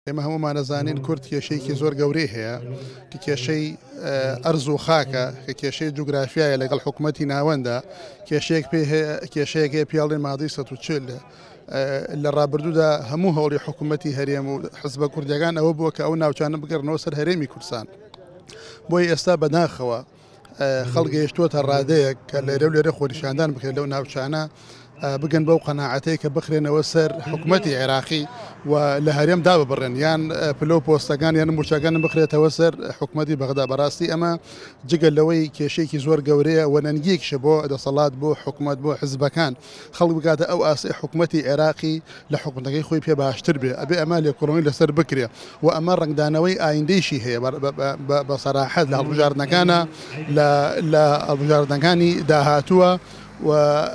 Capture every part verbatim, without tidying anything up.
ئێمە هەمومان دەزانین کورد کێشەیەکی زۆر گەورەی هەیە کە کێشەی ئەرز و خاکە کە کێشەی جوگرافیایە لەگەڵ حکوومەتی ناوەندە کێشەیەک پێ کێشەیەک هەیە پیاڵێن مادەی سەد و چل لە ڕابردوودا هەموو هەوڵی حکوومەتی هەرێم و حزبە کوردەکان ئەوە بووە کە ئەو ناوچانە بگەڕنەوە سەر هەرێمی کوردستان بۆی ئێستا بەداخەوە خەڵک گەیشتووەتە ڕادەیەک کە لێرە و لێرە خۆریشاندان بکرێت لەو ناوچانە بگەن بەو قەناعەتەیە کە بخرێنەوە سەر حکوومەتی عێراقی و لە هەرێمدا ببڕێن یان پلۆ پۆستەکان یان موچەکان بخرێتەوە سەر حکوومەتی بەغدا بەڕاستی ئەمە جگەل لەوەی کێشەیەکی زۆر گەورەیە و نەنگیەکشە بۆ دەسەڵات بۆ حکوومەت بۆ حزبەکان خەڵک بکاتە ئەو ئاسی حکوومەتی عێراقی لە حکوومەتەکەی خۆی پێ باشتر بێ ئەبێ ئەمە لێکۆڵینەوەی لەسەر بکرێ و ئەمە ڕنگدانەوەی ئایندەیشی هەیە بە سەراحەت لە هەڵبژاردنەکانە لە هەڵبژاردنەکانی داهاتووە و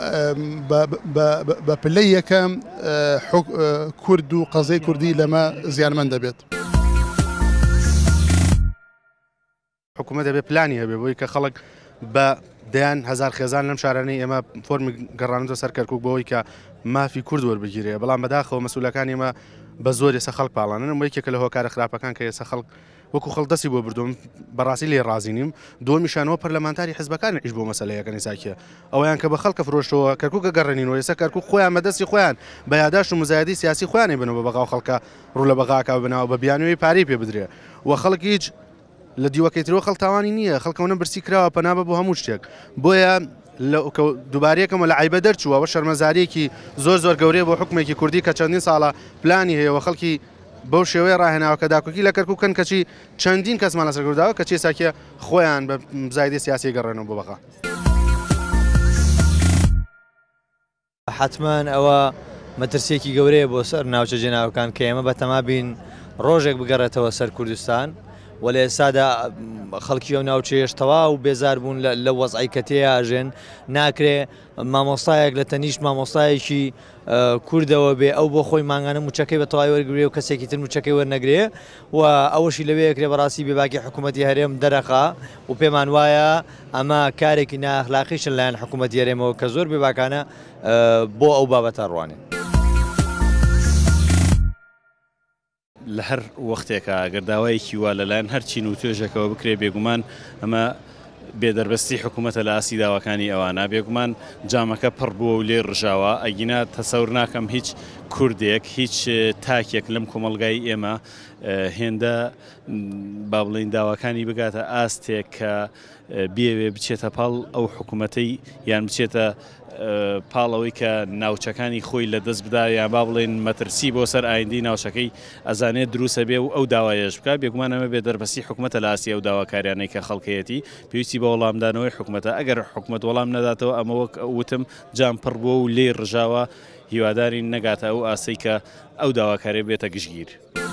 بە پلەی یەکەم کورد و قەزەی کوردی لەمە زیانمەند دەبێت. حکوومەت دەبێت پلانی هەبێ بۆی کە خەڵک بە دەیان هەزار خێزان لەم شارانەی ئێمە فۆرمی گەڕانەوە سەر کەرکووک بەوەی کە مافی کورد وەربگیرێ بەڵام بەداخەوە مەسئولەکان ئێمە بە زۆر ێستا خەڵک پاڵانن یەکێکە لە هۆکارە خراپەکان کە ئێستا خەڵک وەکو خەڵدەستی بۆ بردوم بەڕاستی لێ ڕازی نیم دووەمیشانەوە پەرلەمانتاری حزبەکان ئیش بۆ مەسەلەیەکە نیساکیە ئەویان کە بە خەڵکە فرۆشتەوە کەرکووکە گەڕێنینەوە ئێستا کەرکووک خۆیان مەدەستی خۆیان بە یاداشت و مزایدی سیاسی خۆیانێ بنەوە بە بەغاو خەڵکە ڕوو لە بەغاکە بناوە بە بیانووی پارەی پێ بدرێ و خەڵک هیچ لە دیوەکەیترەوە خەڵتاوانی نییە خەڵکەونە برسی کراوە پەنابە بۆ هەموو شتێک بۆیە دووبارەیەکەمە لە عیبە دەرچووە شەرمەزاریەکی زۆر زۆر گەورەیە بۆ حکومێکی کوردی کە چەندین ساڵە پلانی هەیە خەڵکی بەو شێوەیە ڕاهێناوە کە داکوکی لە کەرکووکن کەچی چەندین کەسمان لەسەر کرداوە کە چێ ساکیە خۆیان بە زایدی سیاسی گەڕێنەوە بۆ بەغا. حتمما ئەوە مەترسیەکی گەورەیە بۆ سەر ناوچە جێناوەکان کە ئێمە بەتەما بین ڕۆژێک بگەڕێتەوە سەر کوردستان و لە ئێستادا خەڵکی ئەو ناوچەیەش تەواو بێزار بوون لە وەزعی کە تێیاژێن ناکرێ مامۆستایەک لە تەنیشت مامۆستایەکی کوردەوە بێ ئەو بۆ خۆی ماگانە موچەکەی بە تەواوی وەرگێ و کەسێکی تر موچەکەی وەرنەگرێ و ئەوەشی لەوەیەکرێ بەڕاستی بێباکی حکوومەتی هەرێم دەرەخا و پێمان وایە ئەمە کارێکی ناخلاقیشن لایەن حکوومەتی هەرێمەوە کە زۆر بێباکانە بۆ ئەو بابەتە ڕوانێن. لە هەر وەختێکە گەرداوایەکی وا لەلایەن هەرچین و توێژەکەەوە بکرێ بێگومان ئەمە بێدەربەستی حکوومەتە لە ئاسی داواکانی ئەوانە بێگومان جامەکە پڕ بووە و لێ ڕژاوە ئەگینا تەسەور ناکەم هیچ کوردێک هیچ تاکێک لەم کۆمەڵگای ئێمە هێندە با بڵێن داواکانی بگاتە ئاستێک کە بێوێ بچێتە پاڵ ئەو حکوومەتەی یان بچێتە پاڵەوەی کە ناوچەکانی خۆی لە دەست بدا یان با بڵێن مەترسی بۆ سەر ئایندی ناوچەکەی ئەزانێت دروستە بێ و ئەو داوایەش بکە بێگومان ئەمە بێدەربەستی حکوومەتە لە ئاسی ئەو داواکاریانەی کە خەڵکەیەتی پێویستی بە وەڵامدانەوەی حکوومەتە ئەگەر حکوومەت وەڵام نەداتەوە ئەمە وەک وتم جام پڕ بووە و لێ ڕژاوە هیوادارین نەگاتە ئەو ئاسەی کە ئەو داواکارێ بێتە گشتگیر.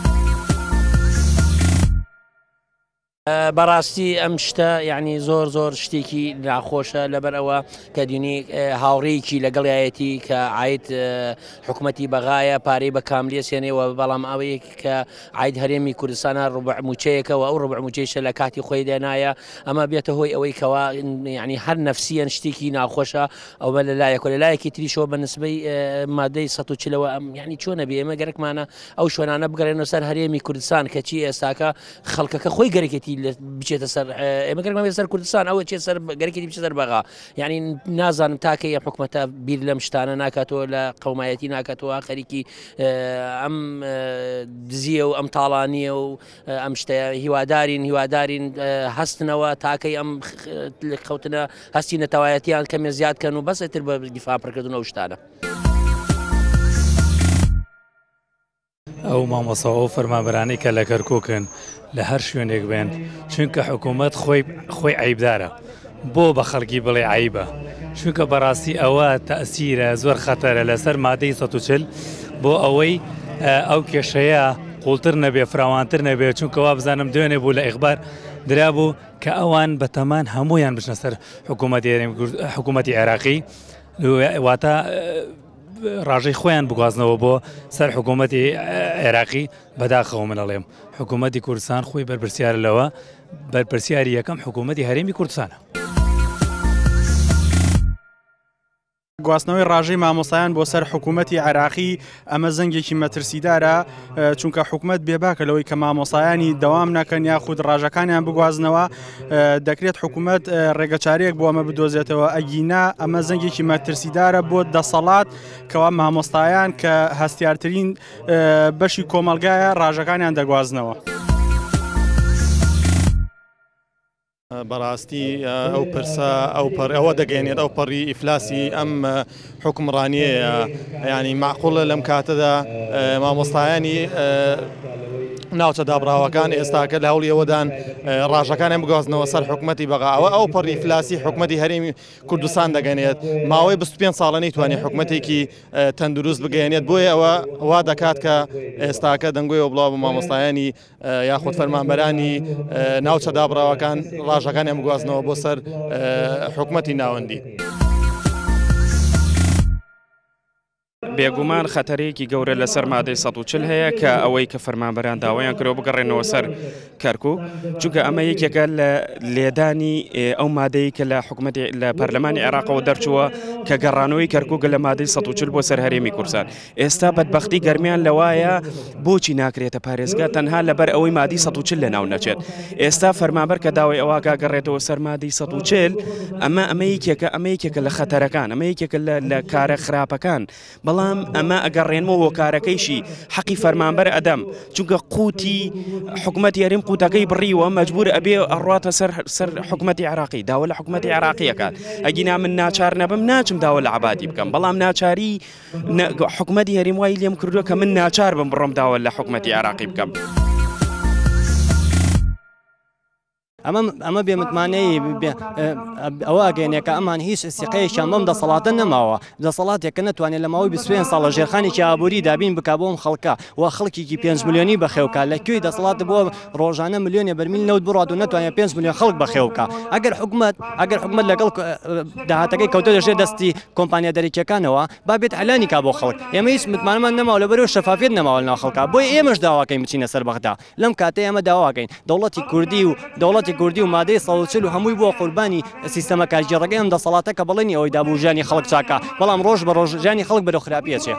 بەڕاستی ئەم شتە یعنی زۆر زۆر شتێکی ناخۆشە لەبەر ئەوە کە دینی هاوڕێیکی لەگەڵایەتی کە عید حکوومەتی بەغایە پارەی بە کاملیە سێنێەوە بەڵام ئەوەیە کە عید هەرێمی کوردستانە ڕوبع موچەیەکەوە ئەو ڕوبع موچەیشە لە کاتی خۆی دێنایە ئەمە بێتە هۆی ئەوەی کەوا یعنی هەر نەفسیەن شتێکی ناخۆشە ئەو بە لەلایەک و لەلایەکی تریشەوە بە نسبەی مادەی سەد و چلەوە یعنی چۆنە بێ ئێمە گەرەکمانە ئەو شوێنانە بگەڕێنەوە سەر هەرێمی کوردستان کەچی ئێستاکە خەڵکەکە خۆی گەرەکێتی بچێتە سەر ئێمە گەرمان سەر کوردستان ئەوە چێت سەر گەرەکێتی بچێت سەر بەغا یعنی نازانم تاکە ئەم حکوومەتە بیر لەم شتانە ناکاتەوە لە قەومایەتی ناکاتەوە خەریکی ئەم دزیە و ئەم تاڵانیە و ئەم شتەیە هیوادارین هیوادارین هەستنەوە تاکەی ئەم خەوتنە هەستی نەتەوایەتیان کەمێ زیادکەن و بەسێتر بە دیفاع پڕکردن ئەو شتانە. ئەو مامۆسەوە و فەرمانبەرانەی کە لە کەرکووکن لە هەر شوێنێک بێن چونکە حکوومەت خۆی خۆی عیبدارە بۆ بە خەڵکی بڵێ عیبە چونکە بەڕاستی ئەوە تەئسیرە زۆر خەتەرە لەسەر مادەی سەد و چل بۆ ئەوەی ئەو کێشەیە قوڵتر نەبێ فراوانتر نەبێ چونکە وا بزانم دوێنێ بوو لە ئیخبار درابوو کە ئەوان بەتەمان هەمویان بچنە سەر حکوومەتی عێراقی واتە ڕاژەی خۆیان بگوازنەوە بۆ سەر حکوومەتی عێراقی بەداخەوە منەڵێم حکوومەتی کوردستان خۆی بەرپرسیارە لەوە بەرپرسیاری یەکەم حکوومەتی هەرێمی کوردستانە. گواستنەوەی ڕاژەی مامۆستایان بۆ سەر حکوومەتی عێراقی ئەمە زەنگێکی مەترسیدارە چونکە حکوومەت بێباکە لەوەی کە مامۆسایانی دەوام نەکەن یاخود ڕاژەکانیان بگوازنەوە دەکرێت حکوومەت ڕێگەچارەیەک بۆ ئەمە بدۆزێتەوە ئەگینا ئەمە زەنگێکی مەترسیدارە بۆ دەسەڵات کەوا مامۆستایان کە هەستیارترین بەشی کۆمەلگایە ڕاژەکانیان دەگوازنەوە. بەڕاستی ئەو پرسە ئەو ئەوە دەگەێنێت ئەو پەڕی ئیفلاسی ئەم حکمڕانیەیە ینی معقوڵە لەم کاتەدا مامۆستایانی ناوچە دابراوەکان ئێستاکە لە هەوڵی ئەوەدان ڕاژەکانیان بگوازنەوە سەر حکوومەتی بەغاوە ئەو پەڕی ئیفلاسی حکوومەتی هەرێمی کوردستان دەگەنێت ماوەی بیست و پێنج ساڵە نەیتوانێت حکوومەتێکی تەندروست بگەێنێت بۆیە ئەوە وا دەکات کە ئێستاکە دەنگۆیەوە بڵاو بە مامۆستایانی یاخود فەرمانبەرانی ناوچە دابراوەکان ڕاژەکانیان بگوازنەوە بۆ سەر حکوومەتی ناوەندی. بێگومان خەتەرەیەکی گەورە لەسەر مادەی سەد و چل هەیە کە ئەوەی کە فەرمانبەران داوایان کرۆ بگەڕێنەوە سەر کەرکووک چونکە ئەمە یەکێکە لە لێدانی ئەو مادەی کە لە حکوومەتی لە پەرلەمانی عێراقەوە دەرچووە کە گەڕانەوەی کەرکووک لە مادەی سەد و چل بۆ سەر هەرێمی کوردستان. ئێستا بەدبەختی گەرمیان لەوایە بۆچی ناکرێتە پارێزگا تەنها لەبەر ئەوەی مادەی سەد و چل لە ناو نەچێت. ئێستا فەرمانبەر کە داوای ئەوەکە گەڕێتەوە سەر مادەی سەد و چل ئەمە ئەمە یەکێکە ئەمە یەکێکە لە خەتەرەکان ئەمە یەکێکە لە کارە خراپەکان بەڵام ئەمە ئەگەڕێنمەوە کارەکەیشی حەقی فەرمانبەر ئەدەم چونکە قوتی حکوومەتی هەرێم قوتەکەی بڕیوە مەجبور ئەبێ ئەڕاتە سەر سەر حکوومەتی عێراقی داوە لە حکوومەتی عێراقیەکان ئەگینا من ناچار نەبم ناچم داوە لە عەبادی بکەم بەڵام ناچاری حکوومەتی هەرێم وای لێم کردووە کە من ناچار بم بڕۆم داوە لە حکوومەتی عێراقی بکەم. ئەمە ئەمە بێمتمانەی ئەوە ئەگەێنێکە ئەمان هیچ ئستیقەیەکیان بەم دەسەڵاتە نەماوە دەسەڵاتێکە نەتوانێت لە ماوەی بیست و پێنج ساڵە ژێرخانێکی ئابووری دابین بک بۆم خەڵکە و خەڵکێکی پێنج ملیۆنی بەخێوکە لەکوێی دەسەڵات بۆ ڕۆژانە ملیۆنێ بەرمیل نەوت بڕات و نەتوانێت پێنج ملیۆن خەڵک بەخێوکە ئەگەر حکوومەت ئەگەر حکوومەت لەگەڵ داهاتەکەی کەوتە دەژێت دەستی کۆمپانیا دەرەکیەکانەوە با بێت ئەلانی کا بۆ خەڵک ئێمە هیچ متمانەمان نەماوە لەبەرەوە شەفافیت نەماوە ناو خەڵکە بۆی ئێمەش داواکەین بچینە سەر بەغدا لەم کاتەی ئەمە داواکەین دەوڵەتی کوردی و دەوڵەتی کوردی و مادەی چل و هەمووی بۆ قوربانی سیستەمە کارژێڕەکەی ئەم دەسەڵاتە کە بڵێنی ئەوەی دابوو ژیانی خەڵک چاکە بەڵام ڕۆژ بە ڕۆژ ژیانی خەڵک بەرەو خراپیەچێ.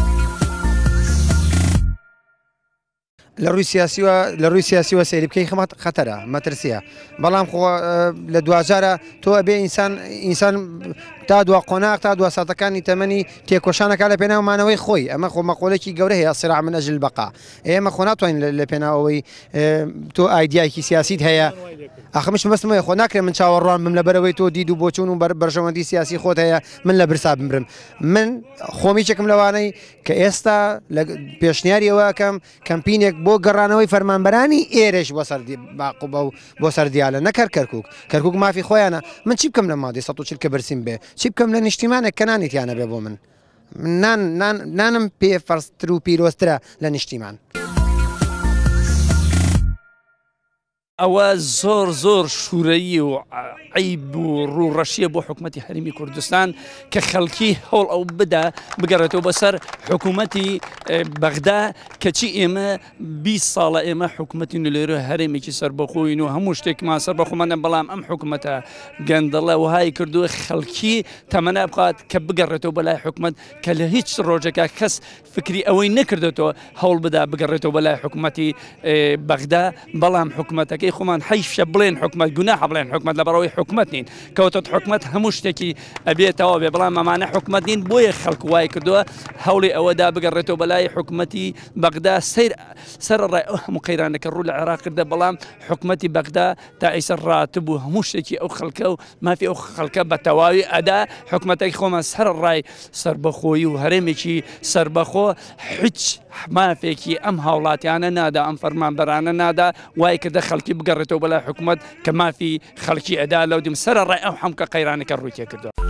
لە ڕووی سیاسیوە لە ڕووی سیاسیوە سەیری بکەی خەمات خەتەرە مەترسیە بەڵام خۆ لە دوجارە تۆ ئەبێ ئینسان ئینسان تا دوا قۆناق تا دوا ساتەکانی تەمەنی تێکۆشانەکە لە پێناومانەوەی خۆی ئەمە خۆ مەقۆلێکی گەورە هەیە سرع من ئەجل بەقا ئێمە خۆ ناتوانین لە پێناوەوەی تۆ ئایدیایکی سیاسیت هەیە ئەخمش بەستمەوەی خۆ ناکرێت من چاوەڕوان بم لەبەرەوەی تۆ دید و بۆچوون و بەرژەوەندی سیاسی خۆت هەیە من لە برسا بمرم من خۆمیچێکم لەوانەی کە ئێستا لە پێشنیاری ئەوەکەم کەمپینێک بۆ گەڕانەوەی فەرمانبەرانی ئێرەش بۆ سەر باقوبە و بۆ سەردیالە نەکەر کەرکووک کەرکووک مافی خۆیانە من چی بکەم لە مادەی سەد و چل کە برسیم بێ چی بکەم لە نیشتیمانێک کە نانیتیانە بێ بۆ من نانم پێ فەرستر و پیرۆسترە لە نیشتیمان. ئەوە زۆر زۆر شوورەیی و عیب و ڕوڕەشیە بۆ حکوومەتی هەرێمی کوردستان کە خەڵکی هەوڵ ئەو بدا بگەڕێتەوە بەسەر حکوومەتی بەغدا کەچی ئێمە بیست ساڵە ئێمە حکوومەتی نولێرە هەرێمێکی سەربەخۆین و هەموو شتێکمان سەربەخۆمانە بەڵام ئەم حکوومەتە گەندەڵە وهای کردووە خەڵکی تەمەنا بخات کە بگەڕێتەوە بەلای حکوومەت کە لە هیچ ڕۆژێکە کەس فکری ئەوەی نەکردێتەوە هەوڵ بدا بگەڕێتەوە بەلای حکوومەتی بەغدا بەڵام حکوومەتەکەی خۆمان حیفشە بڵێن حکوومەت گوناح بڵێن حکوومەت لەبەرەوەی حکوومەت نین کەوتت حکوومەت هەموو شتێکی ئەبێتەوە بێ بەڵام ئەمانە حکوومەت نین بۆیە خەڵک وای کردووە هەوڵی ئەوەدا بگەڕێتەوە بەلای حکوومەتی بەغدا سیر سەرڕای ئەو هەموو قەیرانەکە ڕوو لە عێراق کردە بەڵام حکوومەتی بەغدا تا ئیسەر ڕاتب و هەموو شتێکی ئەو خەڵکە و مافی ئەو خەڵکە بە تەواوی ئەدا حکوومەتێکی خۆمان سەرڕای سەربەخۆیی و هەرێمێکی سەربەخۆ هیچ مافێکی ئەم هاوڵاتیانە نادا ئەم فەرمانبەرانە نادا وای کردە خەڵکی بگەڕێتەوە بەلای حکوومەت کە مافی خەڵکی ئەدا لەو دیم سەرڕای ئەو هەمکە قەیرانەکە ڕووی تێ کردووە.